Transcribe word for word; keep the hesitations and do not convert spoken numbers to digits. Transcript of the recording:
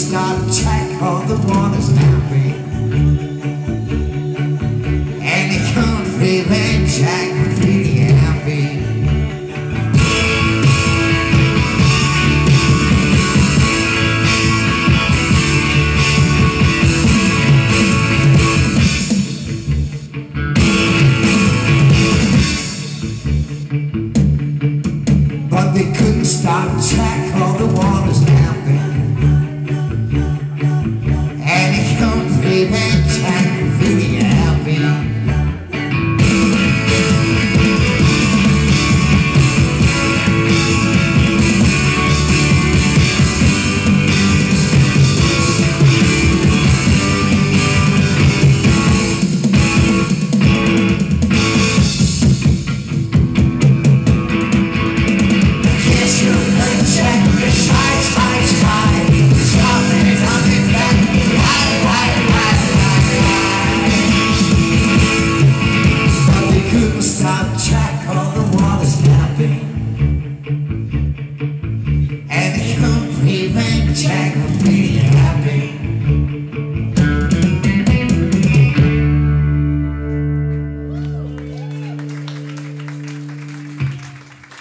stop Jack on the water's happy, and he couldn't prevent Jack from feeling happy. But they couldn't stop Jack on the water's happy, and he couldn't prevent Jack from feeling happy. Stop Jack on the water's happy, and he couldn't prevent Jack from feeling happy.